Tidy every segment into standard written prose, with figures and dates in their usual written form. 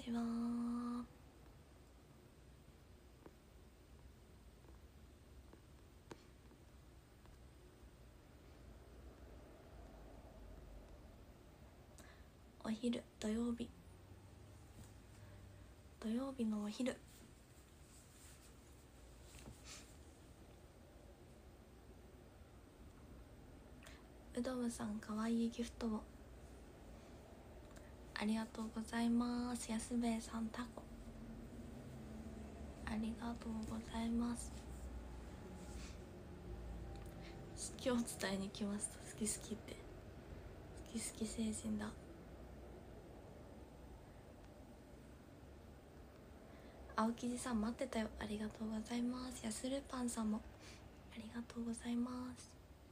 ちは。お昼、土曜日のお昼。うどむさん、かわいいギフトをありがとうございます。安兵衛さん、タコありがとうございます。好きを伝えに来ました。好き好きって、好き好き精神だ。青生地さん、待ってたよ、ありがとうございます。やするパンさんもありがとうございます。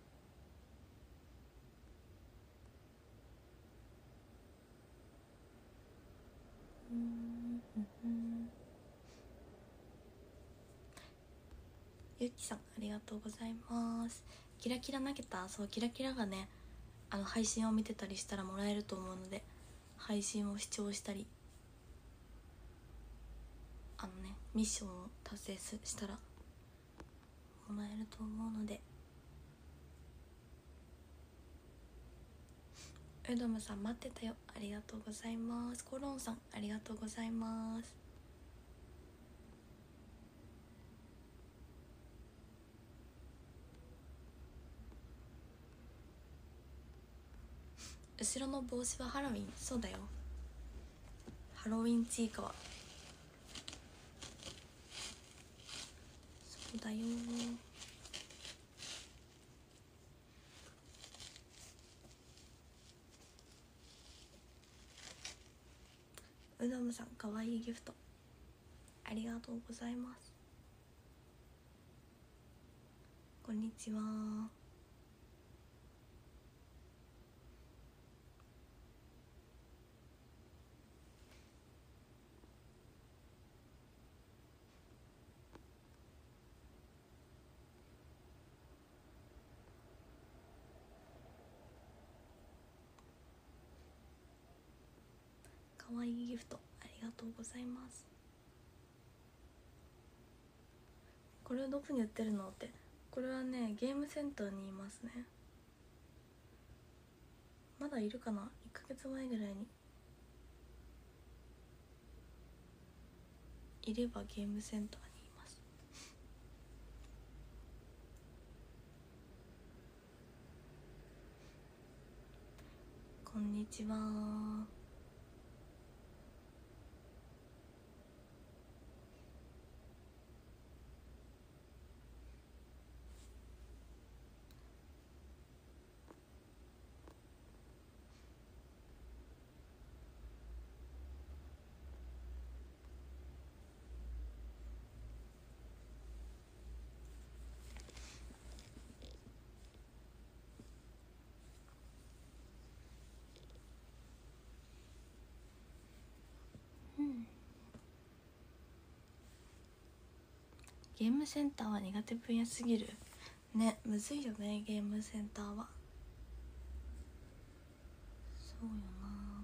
ゆきさん、ありがとうございます。キラキラ投げた。そう、キラキラがね、配信を見てたりしたらもらえると思うので、配信を視聴したりミッションを達成したらもらえると思うので。うどむさん、待ってたよ、ありがとうございます。コロンさん、ありがとうございます。後ろの帽子はハロウィン。そうだよ、ハロウィンチーカはそうだよ。うどむさん、かわいいギフトありがとうございます。こんにちは。かわいいギフトありがとうございます。これどこに売ってるのって、これはね、ゲームセンターにいますね。まだいるかな、1ヶ月前ぐらいにいればゲームセンターにいます。こんにちは。ゲームセンターは苦手分野すぎるね。むずいよね、ゲームセンターは。そうよな。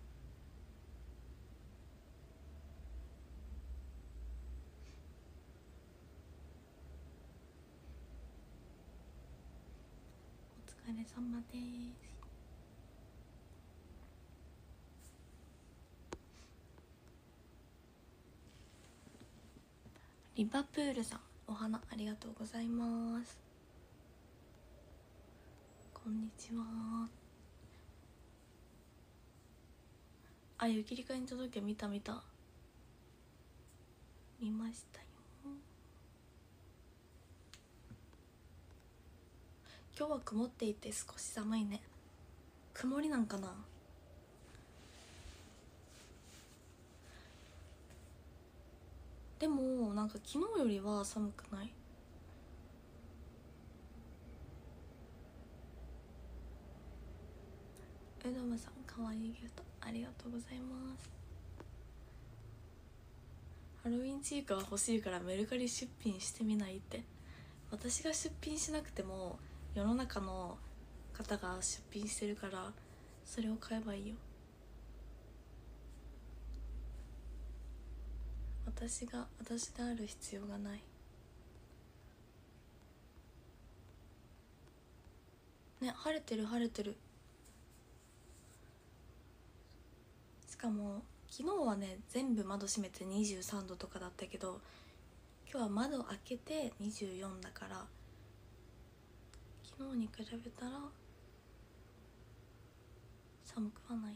お疲れ様です。リバプールさん、お花ありがとうございます。こんにちは。あ、ゆきりかに届け、見た見ましたよ。今日は曇っていて少し寒いね。曇りなんかな。でもなんか昨日よりは寒くない。うどむさん、かわいいギフトありがとうございます。ハロウィンチークは欲しいからメルカリ出品してみないって。私が出品しなくても世の中の方が出品してるから、それを買えばいいよ。 私である必要がない。ね、晴れてる晴れてる。しかも昨日はね全部窓閉めて23度とかだったけど、今日は窓開けて24だから、昨日に比べたら寒くはない。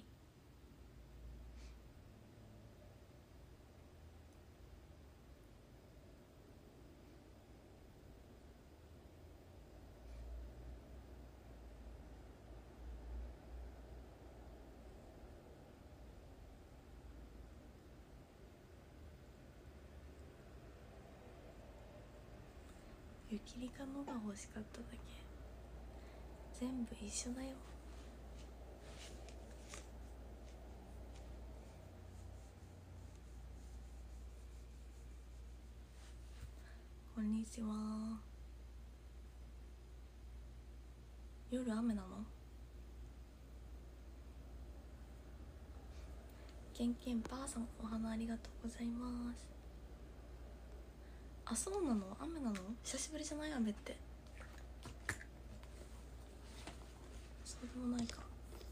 ゆきりかのが欲しかっただけ。全部一緒だよ。こんにちは。夜雨なの？けんけんばあさん、お花ありがとうございます。あ、そうなの？雨なの？久しぶりじゃない？雨って。そうでもないか。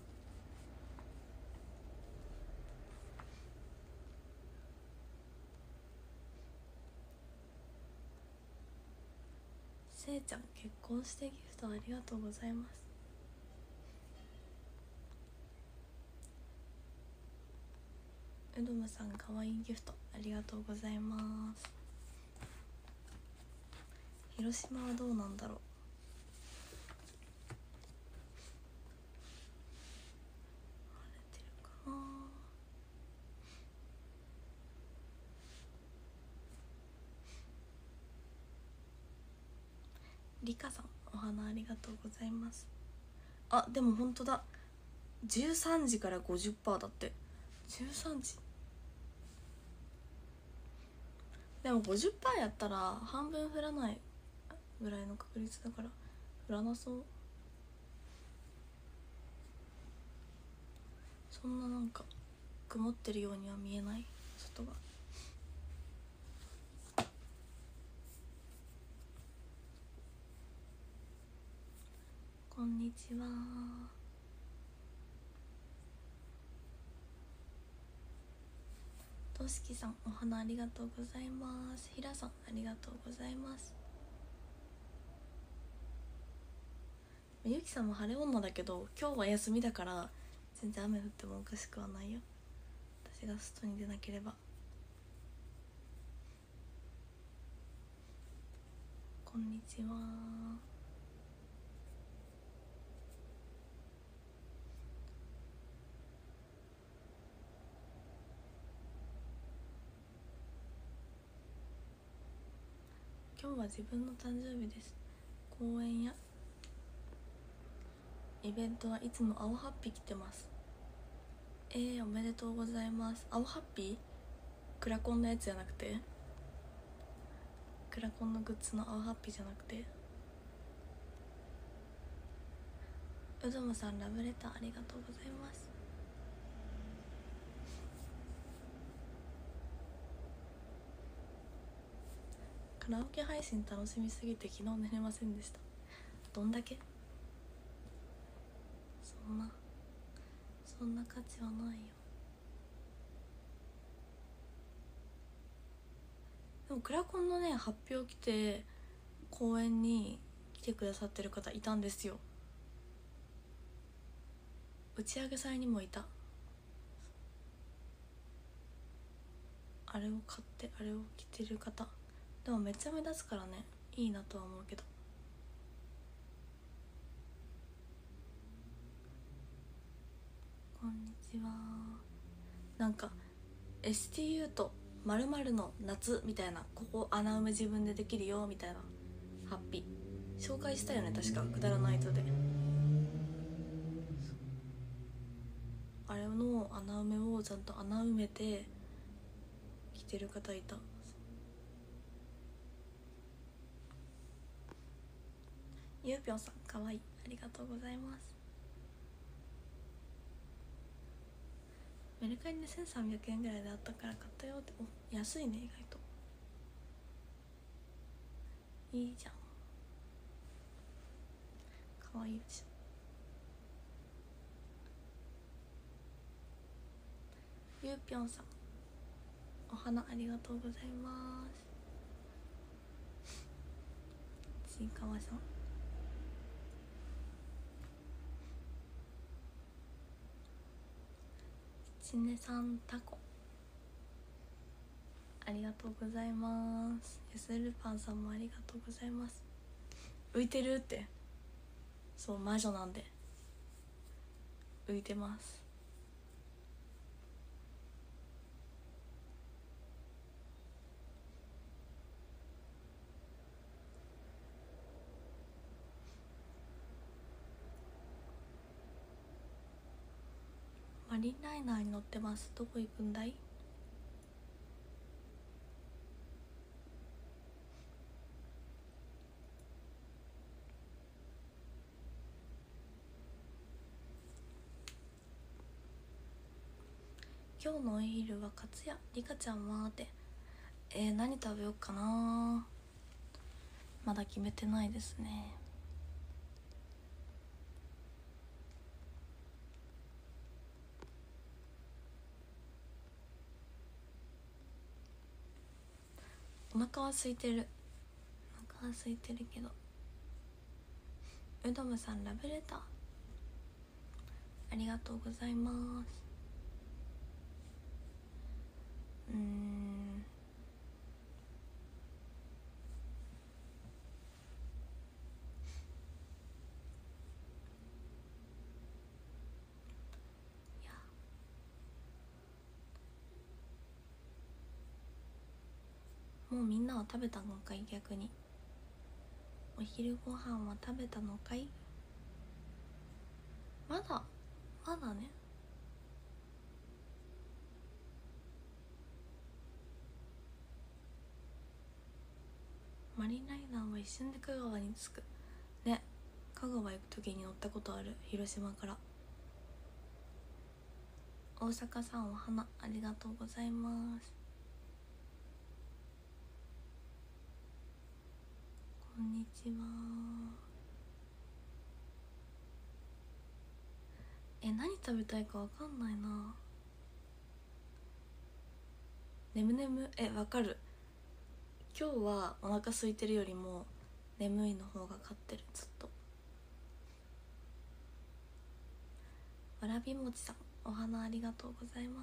せいちゃん、結婚してギフトありがとうございます。うどむさん、かわいいギフトありがとうございます。広島はどうなんだろう。晴れてるかな。りかさん、お花ありがとうございます。あ、でも本当だ、13時から 50% だって。13時でも 50% やったら半分降らないぐらいの確率だから降らなそう。そんななんか曇ってるようには見えない外が。こんにちは。としきさん、お花ありがとうございます。ひらさん、ありがとうございます。ゆきさんも晴れ女だけど今日は休みだから全然雨降ってもおかしくはないよ、私が外に出なければ。こんにちは。今日は自分の誕生日です。公園やイベントはいつも青ハッピー着てます。おめでとうございます。青ハッピー？クラコンのやつじゃなくて？クラコンのグッズの青ハッピーじゃなくて？うどむさん、ラブレターありがとうございます。カラオケ配信楽しみすぎて昨日寝れませんでした。どんだけ？そんな価値はないよ。でもクラコンのね発表来て公演に来てくださってる方いたんですよ。打ち上げ祭にもいた。あれを買ってあれを着てる方でもめっちゃ目立つからね、いいなとは思うけど。こんにちは。なんか STU と〇〇の夏みたいな、ここ穴埋め自分でできるよみたいなハッピー紹介したよね、確かくだらないとで。あれの穴埋めをちゃんと穴埋めて着てる方いた。ゆうぴょんさん、かわいい、ありがとうございます。 メルカリで1300円ぐらいであったから買ったよって。お、安いね、意外と。いいじゃん、かわいいでしょ。ゆうぴょんさん、お花ありがとうございます。ちいかわさん、ちねさん、タコありがとうございます。やするパンさんもありがとうございます。浮いてるって。そう、魔女なんで浮いてます。マリンライナーに乗ってます。どこ行くんだい？今日のお昼はカツヤ。リカちゃんはって。何食べようかな。まだ決めてないですね。お腹は空いてる。お腹は空いてるけど。うどむさん、ラブレターありがとうございます。いや、もうみんなは食べたのかい？逆にお昼ご飯は食べたのかい？まだね。マリンライナーは一瞬で香川に着くね。香川行く時に乗ったことある。広島から。大阪さん、お花ありがとうございます。こんにちは。何食べたいかわかんないな。ねむねむ、わかる。今日はお腹空いてるよりも眠いの方が勝ってる。ずっと。わらびもちさん、お花ありがとうございます。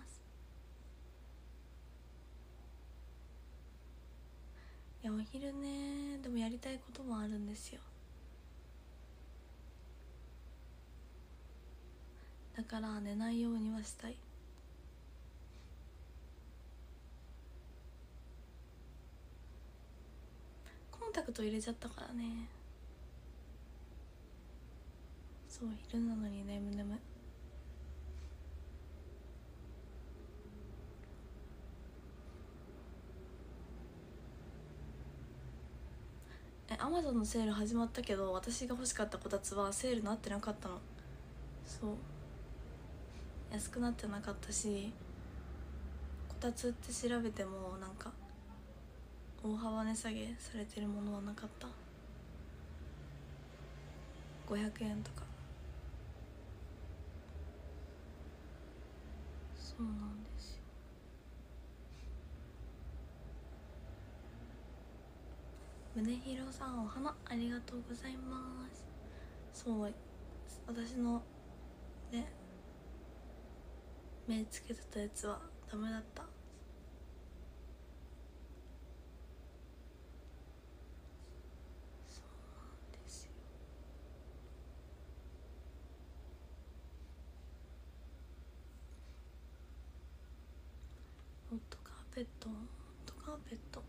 いや、お昼ね、でもやりたいこともあるんですよ。だから寝ないようにはしたい。コンタクト入れちゃったからね。そう、昼なのに眠い。アマゾンのセール始まったけど、私が欲しかったこたつはセールなってなかったの。そう、安くなってなかったし、こたつって調べてもなんか大幅値下げされてるものはなかった。500円とか。そうなんですよ。宗弘さん、お花ありがとうございます。そう、私のね、目つけてたやつはダメだった。そうなんですよ。ホットカーペット、ホットカーペット。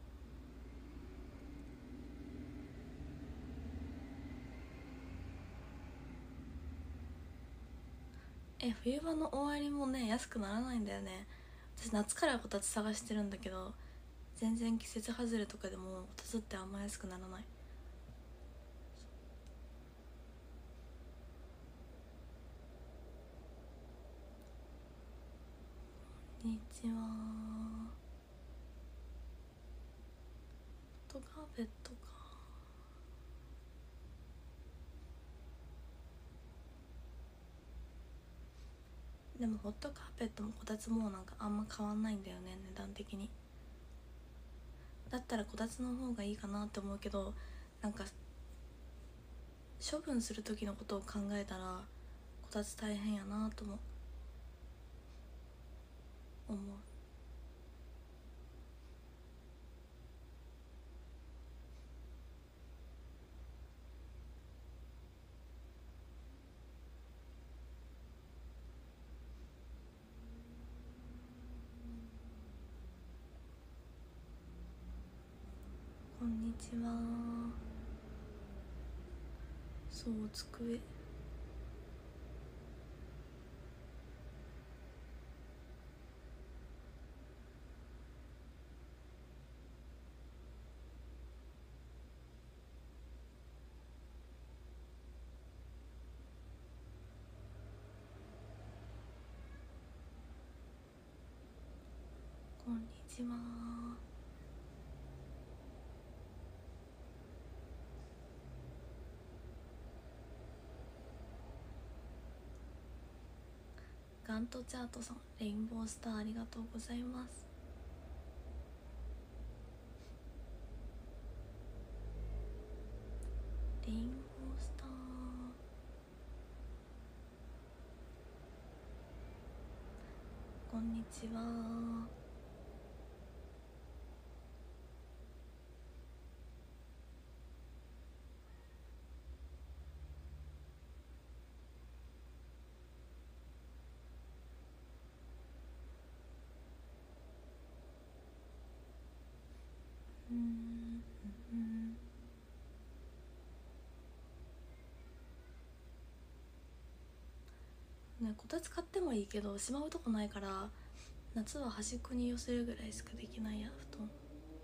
冬場の終わりもね、安くならないんだよね。私夏からこたつ探してるんだけど、全然季節外れとかでもこたつってあんま安くならない。 にちは。ホットカーペットか。でもホットカーペットもこたつもなんかあんま変わんないんだよね、値段的に。だったらこたつの方がいいかなって思うけど、なんか処分する時のことを考えたらこたつ大変やなとも思う。こんにちは。そう、机。こんにちは。ガントチャートさん、レインボースターありがとうございます。レインボースター、こんにちは。ね、こたつ買ってもいいけどしまうとこないから、夏は端っこに寄せるぐらいしかできないや、布団。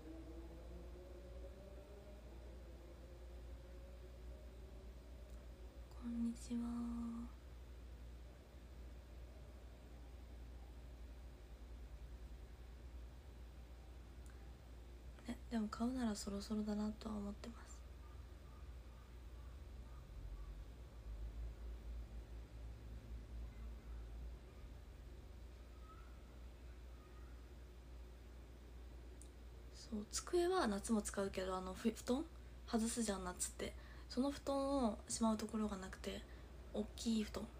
こんにちは。ね、でも買うならそろそろだなとは思ってます。そう、机は夏も使うけど、布団外すじゃん夏って。その布団をしまうところがなくて、大きい布団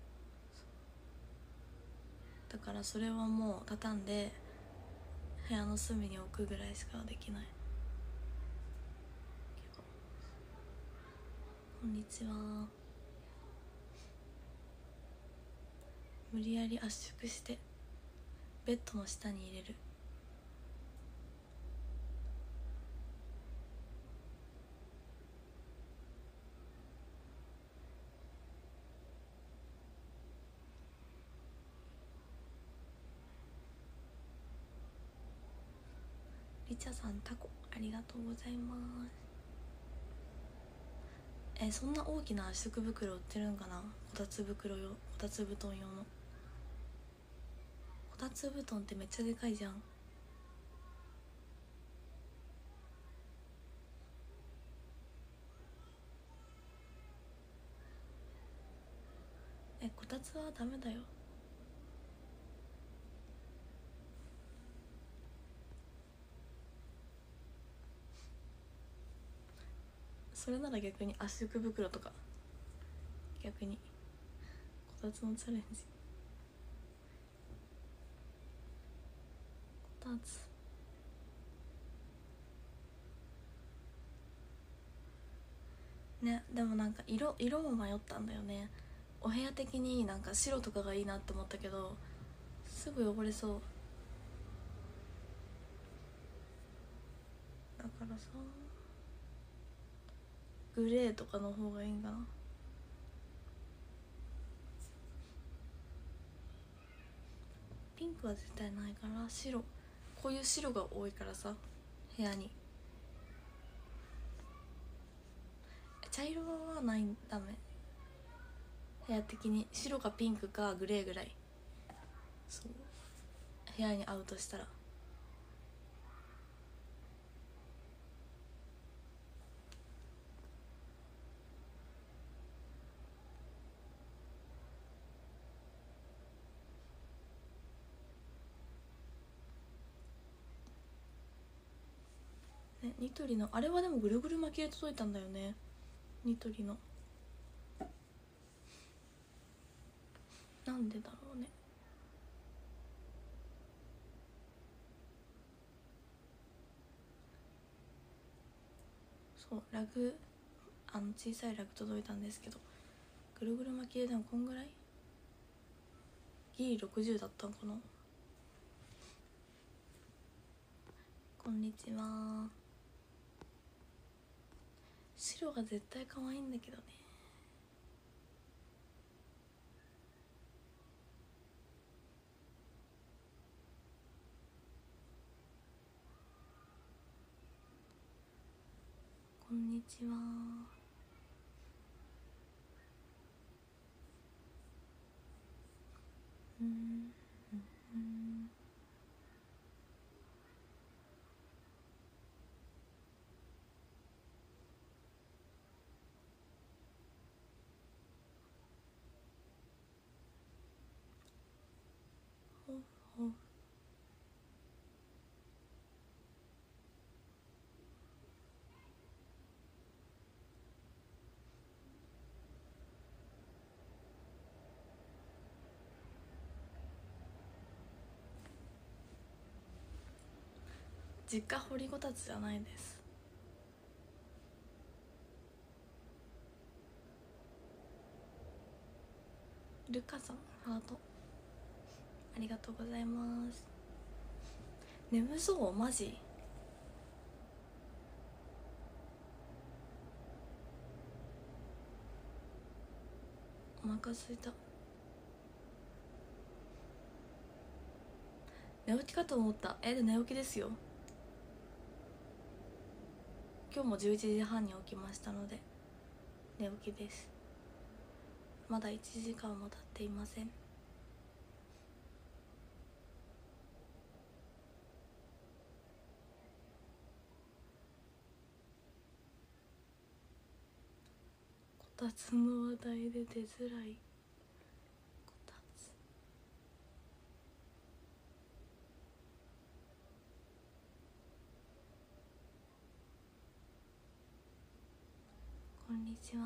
だから、それはもう畳んで部屋の隅に置くぐらいしかできない。こんにちは。無理やり圧縮してベッドの下に入れる。リチャさん、タコありがとうございます。そんな大きな圧縮袋売ってるんかな。こたつ袋用、こたつ布団用の。こたつ布団ってめっちゃでかいじゃん。こたつはダメだよ。それなら逆に圧縮袋とか、逆にこたつのチャレンジ。こたつね。でもなんか色も迷ったんだよね。お部屋的になんか白とかがいいなって思ったけど、すぐ汚れそう。だからさ、グレーとかの方がいいんかな。ピンクは絶対ないから白。こういう白が多いからさ、部屋に。茶色はない、ダメ。部屋的に白かピンクかグレーぐらい。そう、 部屋に会うとしたら。ね、ニトリのあれはでもぐるぐる巻きで届いたんだよね、ニトリの。なんでだろうね。そう、ラグ、小さいラグ届いたんですけど、ぐるぐる巻きででもこんぐらいギリ60だったのかな。こんにちは。白が絶対可愛いんだけどね。こんにちは。ほほ実家掘りごたつじゃないです。ルカさんハートありがとうございます。眠そうマジ。お腹すいた。寝起きかと思った。で寝起きですよ。今日も11時半に起きましたので寝起きです。まだ1時間も経っていません。こたつの話題で出づらい。こたつ。こんにちは。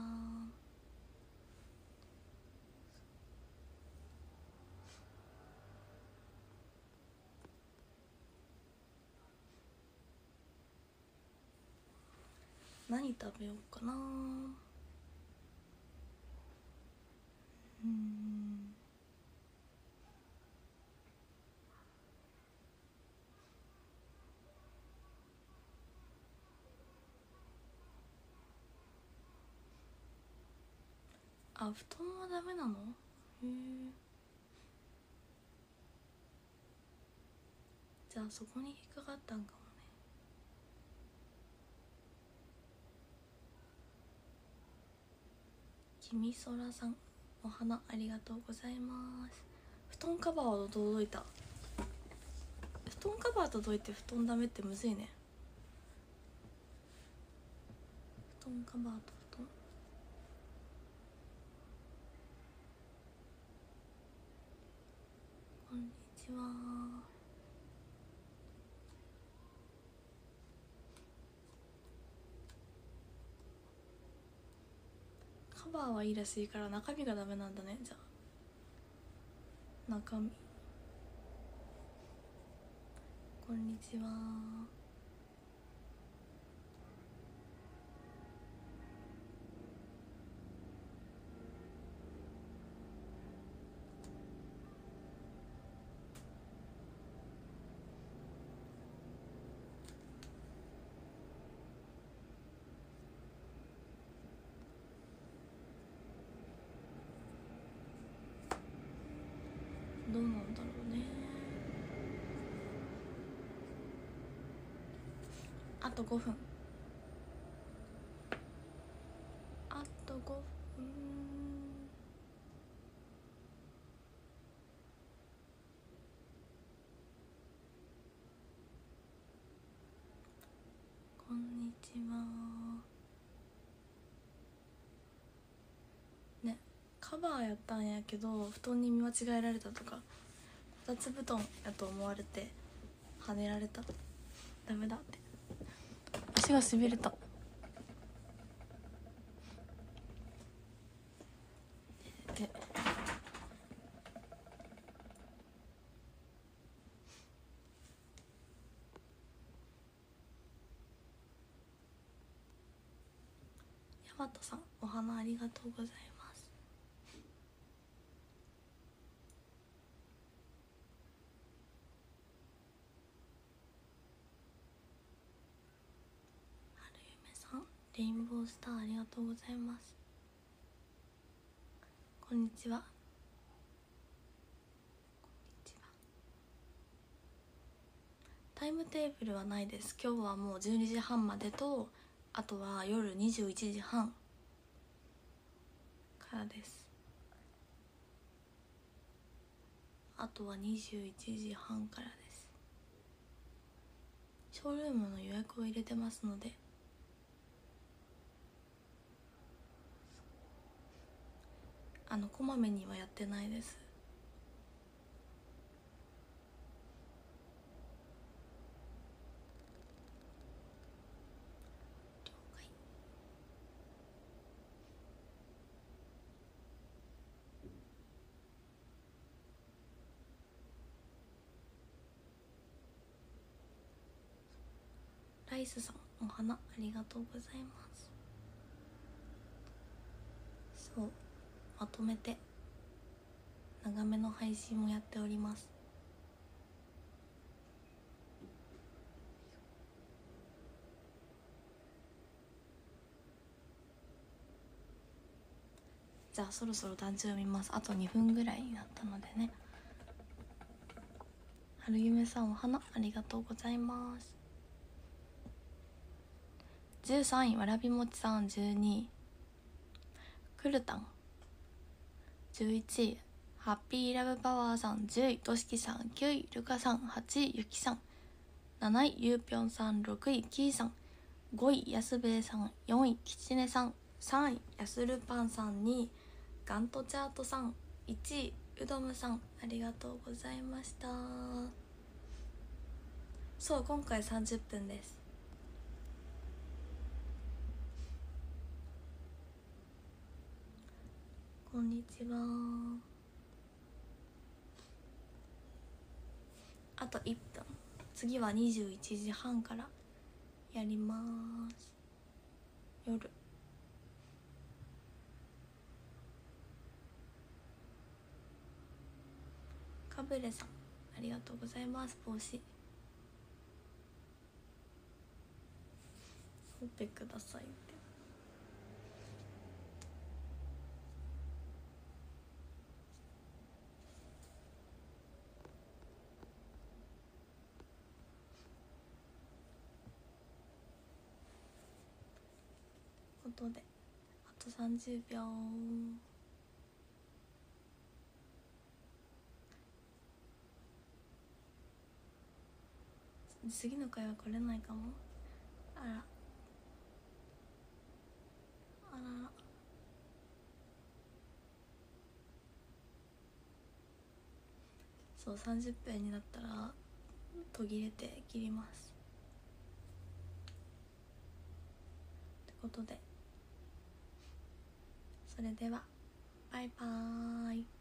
何食べようかな。あ、布団はダメなの？へえ。じゃあそこに引っかかったんかもね。きみそらさんお花ありがとうございます。布団カバーは届いた。布団カバー届いて布団ダメってむずいね。布団カバーと布団。こんにちは。カバーはいいらしいから中身がダメなんだね。じゃあ中身。こんにちは。どうなんだろうね。あと5分。あと5分。 カバーやったんやけど布団に見間違えられたとか、こたつ布団やと思われて跳ねられた、ダメだって。足がしびれた。でヤマトさん、お花ありがとうございます。春夢さん、レインボースターありがとうございます。こんにちは。タイムテーブルはないです。今日はもう12時半までと、あとは夜21時半からです。あとは21時半からです。ショールームの予約を入れてますので、こまめにはやってないです。了解。ライスさん、お花ありがとうございます。そう、まとめて長めの配信もやっております。じゃあそろそろ団地を見ます。あと2分ぐらいになったのでね。春夢さん、お花ありがとうございます。13位わらびもちさん、12位くるたん、11位ハッピーラブパワーさん、10位としきさん、9位ルカさん、8位ゆきさん、7位ゆうぴょんさん、6位きーさん、5位やすべえさん、4位きちねさん、3位やするパンさん、2位ガントチャートさん、1位うどむさん、ありがとうございました。そう、今回30分です。こんにちは。あと1分。次は21時半からやります。夜。かぶれさん、ありがとうございます。帽子取ってくださいって。ことであと30秒。次の回は来れないかも。あらあら。そう、30分になったら途切れて切ります。ってことで、それではバイバーイ。